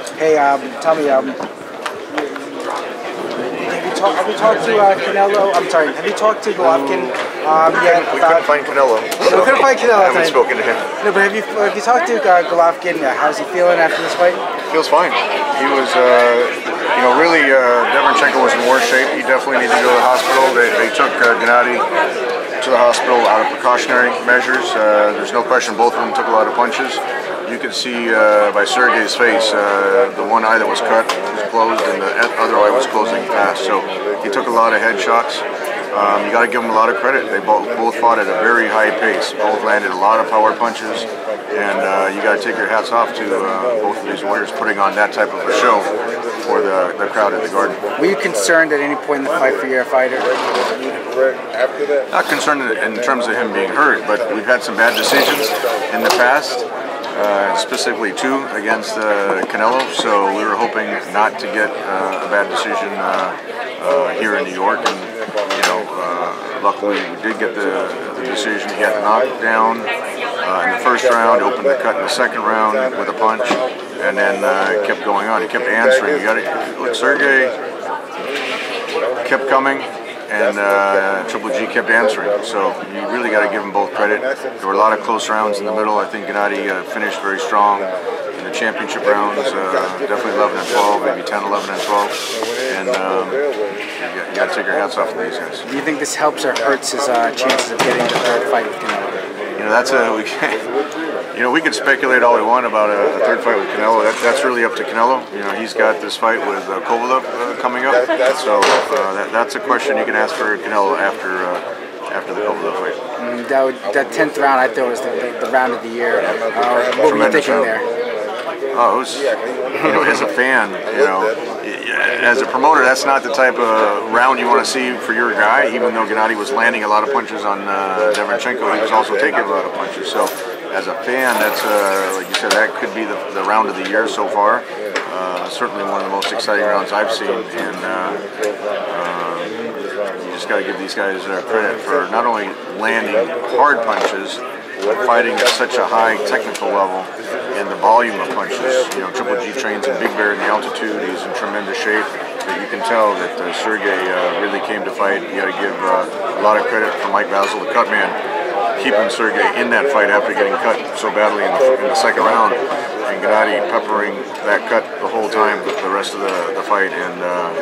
Hey, tell me, have you talked to Canelo? I'm sorry, have you talked to Golovkin? We couldn't find Canelo. So we couldn't find Canelo. I haven't spoken to him. No, but have you talked to Golovkin? How's he feeling after this fight? Feels fine. He was, really, Derevyanchenko was in worse shape. He definitely needed to go to the hospital. They took Gennady to the hospital out of precautionary measures. There's no question both of them took a lot of punches. You could see by Sergey's face, the one eye that was cut was closed and the other eye was closing fast. So he took a lot of head shots. You got to give them a lot of credit. They both fought at a very high pace. Both landed a lot of power punches, and you got to take your hats off to both of these warriors putting on that type of a show for the crowd at the Garden. Were you concerned at any point in the fight for your fighter? Not concerned in terms of him being hurt, but we've had some bad decisions in the past. Specifically two against Canelo, so we were hoping not to get a bad decision here in New York, and luckily we did get the decision. He had the knockdown in the first round, opened the cut in the second round with a punch, and then kept going on. He kept answering. You got to look, Sergey kept coming, and Triple G kept answering. So you really got to give them both credit. There were a lot of close rounds in the middle. I think Gennady finished very strong in the championship rounds, definitely 11 and 12, maybe 10, 11 and 12. And you got to take your hats off to these guys. Do you think this helps or hurts his chances of getting the third fight with Canelo? We could speculate all we want about a third fight with Canelo. That's really up to Canelo. He's got this fight with Kobe coming up. So that's a question you can ask for Canelo after the Kobe fight. That 10th round, I thought was the round of the year. What were you thinking there? Oh, it was, as a fan, as a promoter, that's not the type of round you want to see for your guy. Even though Gennady was landing a lot of punches on Derevyanchenko, he was also taking a lot of punches. So, as a fan, that's like you said, that could be the round of the year so far. Certainly one of the most exciting rounds I've seen, and you just got to give these guys credit for not only landing hard punches, but fighting at such a high technical level and the volume of punches. Triple G trains in Big Bear in the altitude. He's in tremendous shape. But you can tell that Sergey really came to fight. You got to give a lot of credit for Mike Basil, the cut man, keeping Sergey in that fight after getting cut so badly in the second round, and Gennady peppering that cut the whole time with the rest of the fight, and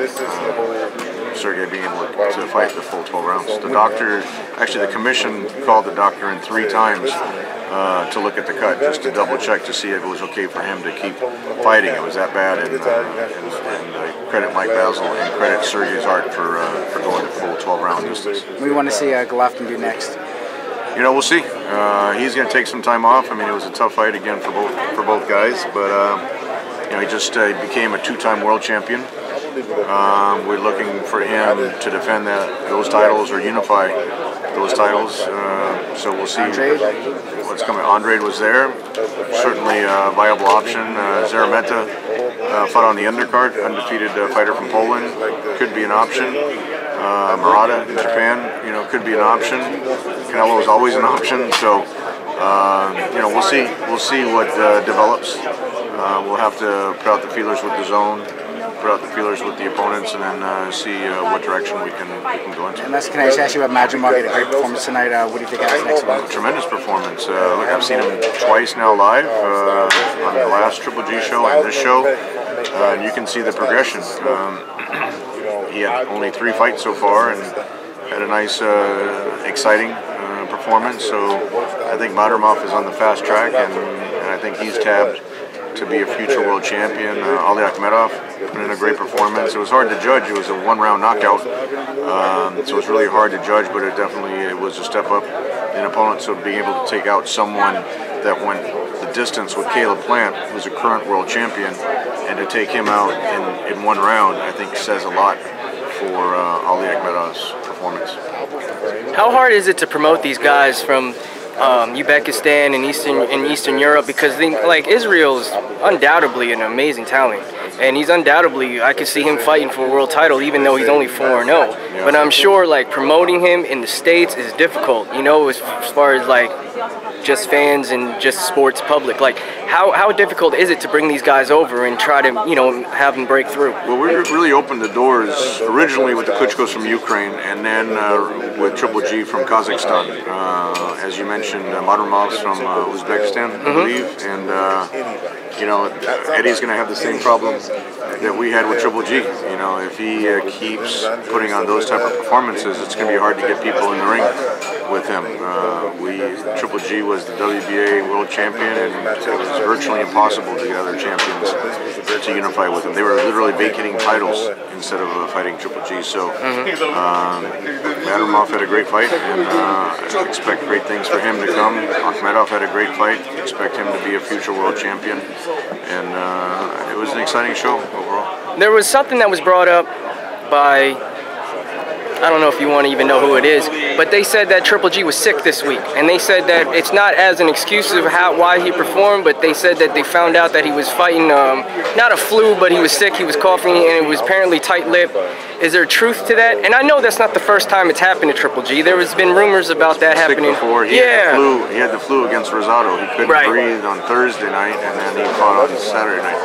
Sergey being able to fight the full 12 rounds. The doctor, actually the commission called the doctor in 3 times to look at the cut, just to double check to see if it was okay for him to keep fighting. It was that bad, and credit Mike Basil and credit Sergey's art for going to full 12 round distance. What do you want to see Golovkin do next? We'll see. He's going to take some time off. I mean, it was a tough fight again for both guys, but he just became a 2-time world champion. We're looking for him to defend those titles or unify those titles. So we'll see what's coming. Andrade was there, certainly a viable option. Zarameta fought on the undercard, undefeated fighter from Poland, could be an option. Murata in Japan, could be an option. Canelo is always an option. So we'll see. We'll see what develops. We'll have to put out the feelers with the zone, put out the feelers with the opponents, and then see what direction we can go into. And can I just ask you about Majimov? He had a great performance tonight. What do you think of his next one? Tremendous performance. Look, I've seen him twice now live on the last Triple G show and this show, and you can see the progression. He had only 3 fights so far and had a nice, exciting performance. So I think Majimov is on the fast track, and I think he's tabbed to be a future world champion. Ali Akhmedov put in a great performance. It was hard to judge. It was a 1-round knockout, so it's really hard to judge, but it definitely was a step up in opponent. So being able to take out someone that went the distance with Caleb Plant, who's a current world champion, and to take him out in 1 round, I think says a lot for Ali Akhmedov's performance. How hard is it to promote these guys from Uzbekistan and Eastern Europe, because Israel is undoubtedly an amazing talent, and he's undoubtedly, I could see him fighting for a world title even though he's only 4-0. But I'm sure promoting him in the States is difficult, as far as just fans and just sports public? Like, how difficult is it to bring these guys over and try to, you know, have them break through? Well, we really opened the doors originally with the Klitschkos from Ukraine, and then with Triple G from Kazakhstan. As you mentioned, Madrimov from Uzbekistan, I believe, and you know, Eddie's going to have the same problem that we had with Triple G. You know, if he keeps putting on those type of performances, it's going to be hard to get people in the ring with him. Triple G was the WBA world champion, and it was virtually impossible to get other champions to unify with him. They were literally vacating titles instead of fighting Triple G. So Madrimov had a great fight, and I expect great things for him to come. Akhmedov had a great fight. Expect him to be a future world champion, and it was an exciting show overall. There was something that was brought up by, I don't know if you want to even know who it is, but they said that Triple G was sick this week, and they said that it's not as an excuse of why he performed, but they said that they found out that he was fighting not a flu, but he was sick, he was coughing, and it was apparently tight-lipped. Is there truth to that? And I know that's not the first time it's happened to Triple G. There has been rumors about that happening. Before. He had the flu against Rosado. He couldn't breathe on Thursday night, and then he fought on Saturday night.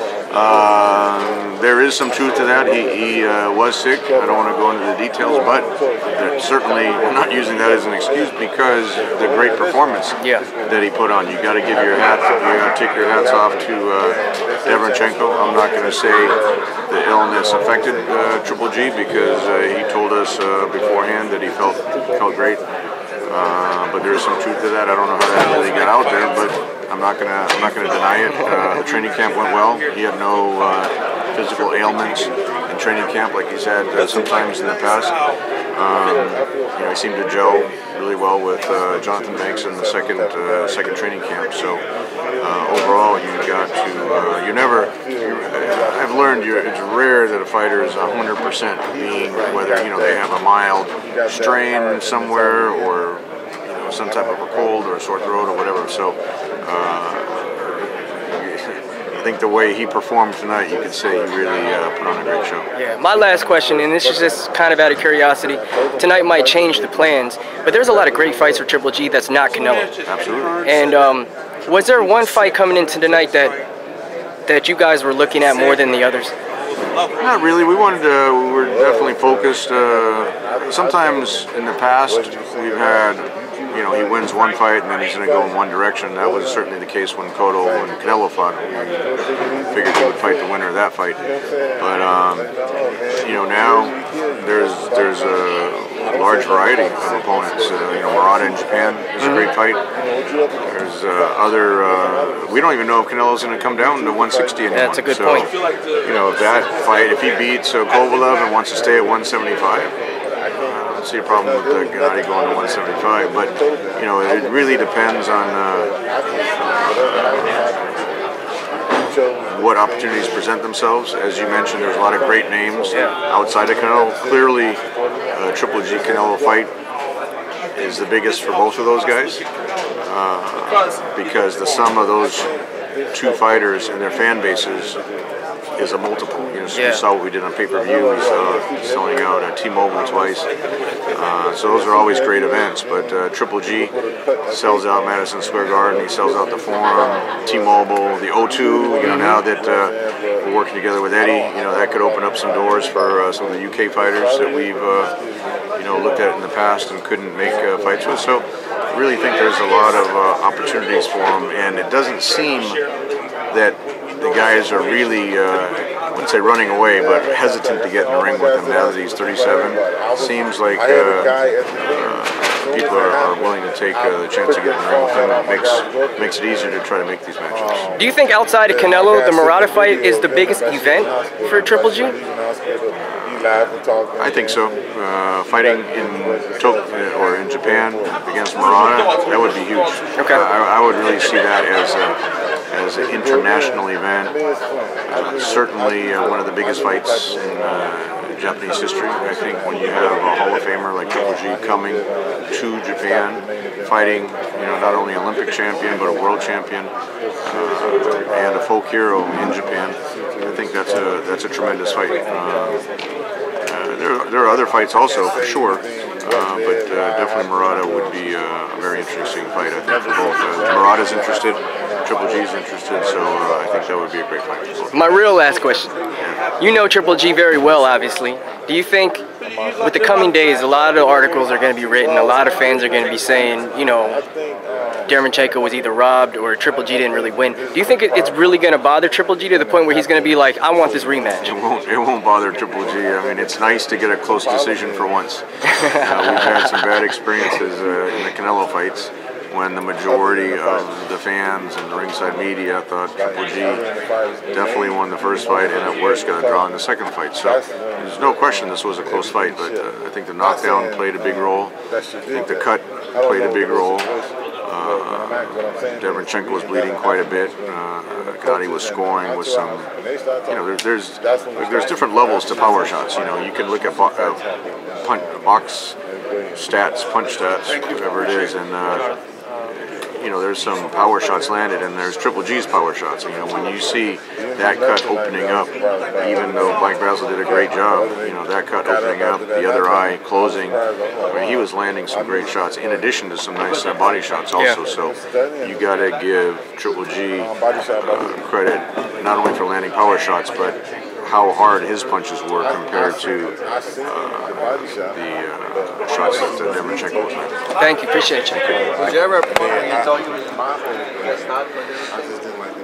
There is some truth to that. He was sick. I don't want to go into the details, but certainly I'm not using that as an excuse because the great performance that he put on. You got to give your hat. You got to take your hats off to Derevyanchenko. I'm not going to say the illness affected Triple G because he told us beforehand that he felt great. But there is some truth to that. I don't know how that really got out there, but I'm not gonna deny it. The training camp went well. He had no physical ailments in training camp like he's had sometimes in the past. You know, he seemed to gel really well with Jonathan Banks in the second training camp. So overall, I've learned it's rare that a fighter is 100% being, whether they have a mild strain somewhere or some type of a cold or a sore throat or whatever. So I think the way he performed tonight, you could say he really put on a great show. Yeah, my last question, and this is just kind of out of curiosity, tonight might change the plans, but there's a lot of great fights for Triple G that's not Canelo. Absolutely. And was there one fight coming into tonight that you guys were looking at more than the others? Not really. We were definitely focused. Sometimes in the past, we've had, he wins one fight and then he's going to go in one direction. That was certainly the case when Cotto and Canelo fought. We figured he would fight the winner of that fight. But, now there's a large variety of opponents. Murata in Japan is a great fight. There's we don't even know if Canelo's going to come down to 160 anymore. That's a good point. If that fight, if he beats Kovalev and wants to stay at 175, I don't see a problem with Gennady going to 175, but it really depends on what opportunities present themselves. As you mentioned, there's a lot of great names outside of Canelo. Clearly, Triple G Canelo fight is the biggest for both of those guys because the sum of those two fighters and their fan bases is a multiple. You saw what we did on pay-per-view. We saw selling out at T-Mobile twice. So those are always great events. But Triple G sells out Madison Square Garden. He sells out the Forum, T-Mobile, the O2. Now that we're working together with Eddie, that could open up some doors for some of the UK fighters that we've looked at in the past and couldn't make fights with. So I really think there's a lot of opportunities for them, and it doesn't seem that the guys are really, I wouldn't say running away, but hesitant to get in the ring with him now that he's 37. Seems like people are willing to take the chance of getting in the ring with him. It makes it easier to try to make these matches. Do you think outside of Canelo, the Murata fight is the biggest event for Triple G? I think so. Fighting in Tokyo or in Japan against Murata, that would be huge. Okay. I would really see that as an international event. Certainly one of the biggest fights in Japanese history. I think when you have a Hall of Famer like Triple G coming to Japan, fighting not only an Olympic champion but a world champion and a folk hero in Japan, I think that's a tremendous fight. There are other fights also, for sure, but definitely Murata would be a very interesting fight, I think, for both. Murata's interested, Triple G's interested, so I think that would be a great fight for both. My real last question. You know Triple G very well, obviously. Do you think, with the coming days, a lot of articles are going to be written, a lot of fans are going to be saying, you know, Derevyanchenko was either robbed or Triple G didn't really win. Do you think it's really going to bother Triple G to the point where he's going to be like, I want this rematch? It won't bother Triple G. I mean, it's nice to get a close decision for once. We've had some bad experiences in the Canelo fights when the majority of the fans and the ringside media thought Triple G definitely won the first fight and at worst got a draw in the second fight. So there's no question this was a close fight, but I think the knockdown played a big role. I think the cut played a big role. Derevyanchenko was bleeding quite a bit. Gotti was scoring with some, you know, there's different levels to power shots. You know, you can look at box stats, punch stats, whatever it is, and you know, there's some power shots landed, and there's Triple G's power shots. You know, when you see that cut opening up, even though Black Basil did a great job, you know, that cut opening up, the other eye closing, I mean, he was landing some great shots in addition to some nice body shots also. So you got to give Triple G credit not only for landing power shots, but how hard his punches were compared to the shots that Derevyanchenko was landing. Thank you, appreciate you. Was there ever a point where you thought you was the man?